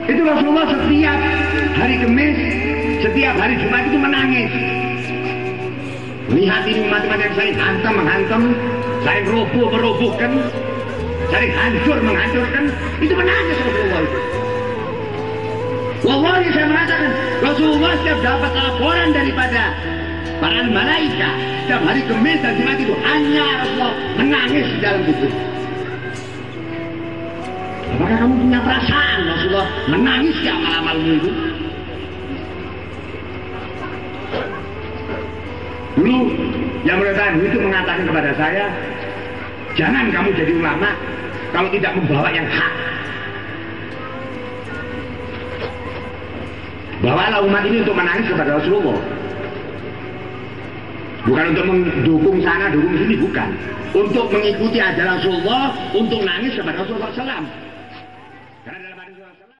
Itu Rasulullah setiap hari Kamis, setiap hari Jumat itu menangis. Lihat ini umat-umat yang saya menghantam, saya merobohkan, saya menghancurkan, itu menangis Rasulullah itu. Wallahi saya mengatakan, Rasulullah setiap dapat laporan daripada para malaikat, setiap hari Kamis dan Jumat itu hanya Rasulullah menangis di dalam kubur. Apakah kamu punya perasaan Rasulullah menangis di amal-amalmu itu? Dulu yang bertahan itu mengatakan kepada saya, jangan kamu jadi ulama kalau tidak membawa yang hak. Bawalah umat ini untuk menangis kepada Rasulullah, bukan untuk mendukung sana, dukung sini, bukan. Untuk mengikuti ajaran Rasulullah, untuk nangis kepada Rasulullah SAW.